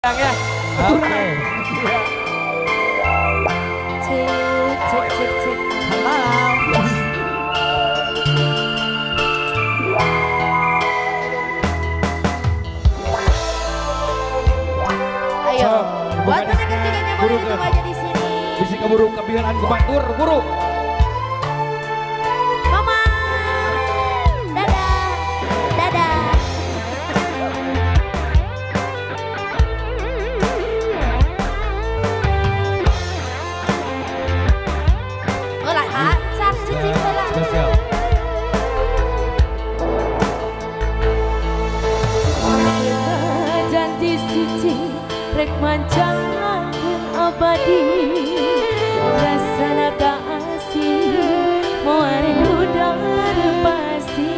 ya. Oke. Cek. Halo. Ayo, buat pendengar juga yang boleh duduk aja di sini. Bisa keburu kebiaran kebatur, buru. Mama, dadah, dadah. Oleh acak cicing bola. Spesial. Janji suci rek manjang langgeng abadi rasana kasih moarin udang pasti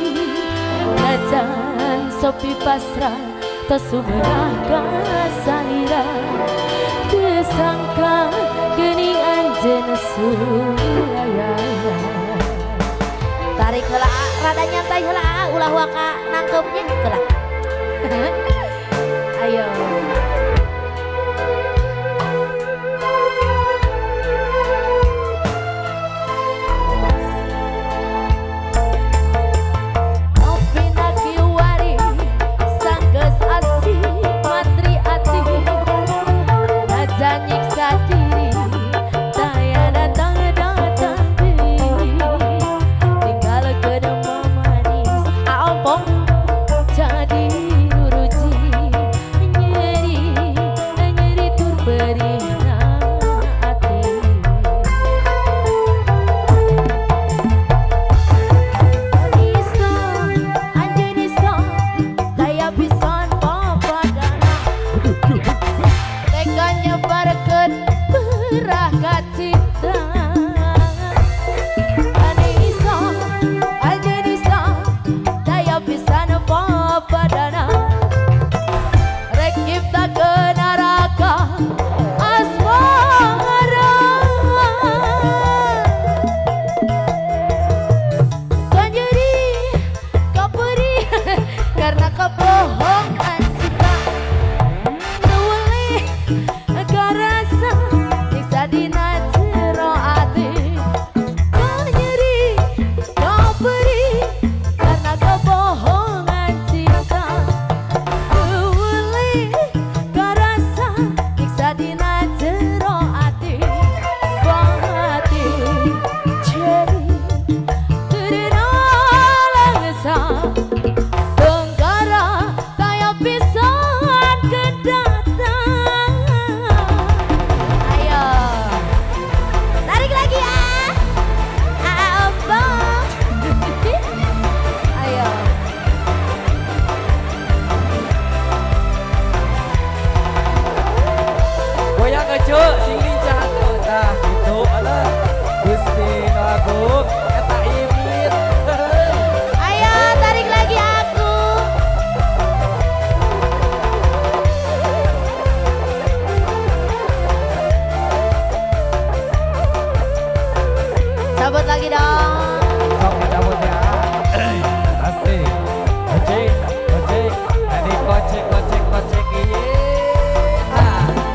najan sopi pasrah to sumerah kasalira disangka geni anjen sulaya tarik heula rada nyantai heula ulah waka nangkepnya heula. Ayo. Opina kiwari sanggeus asih matri ati aja nyiksa diri taya datang deui tinggal kedema manis aompong jadi cabut lagi dong. Oke, cabut ya. Asik. Kocek. Tadi kocek iya.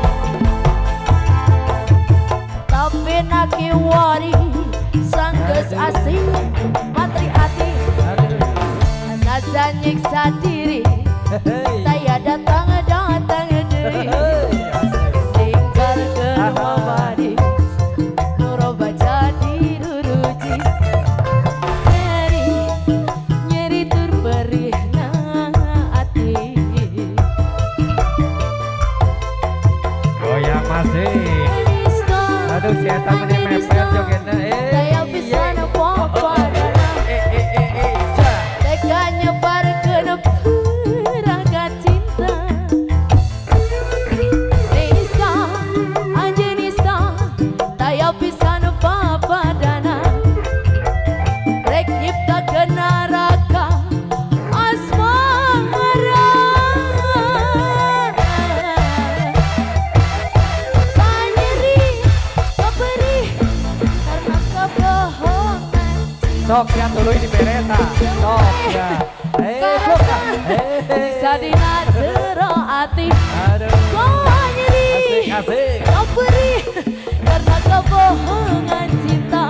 Tapi naki wari sanggeus asih matri ati aja nyiksa diri saya datang deui tinggal ke rumah nuroba jadi ruruji nyeri tur perihna ati Goyang masih. Aduh si eta meni mepet jogetna. Daya bisa nepo tega nyebarkeun raga cinta Nisa anjeunisa daya bisa nepo padana rek nyiptakeun neraka asmara panyeri keperih karena kebohongan Sok ya tuluy di bereta. Sok ya. bisa dina jero ati. Aduh. asik. Kau beri karena kebohongan cinta.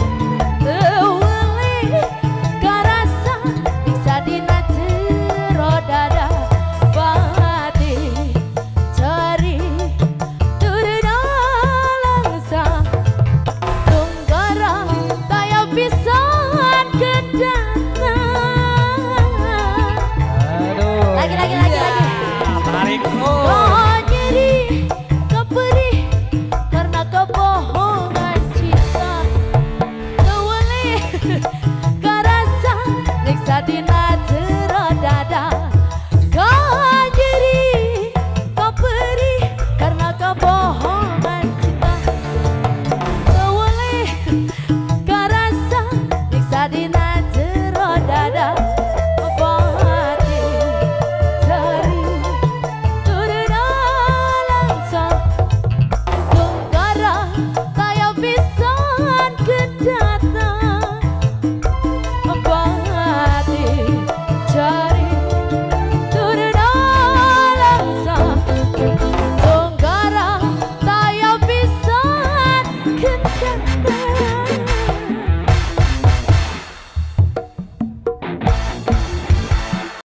Teweli karasa bisa dina jero dada. Pati cari turuna langsa. Tunggara taya pisan kedatang. Aduh. Lagi. Tarik. Oh.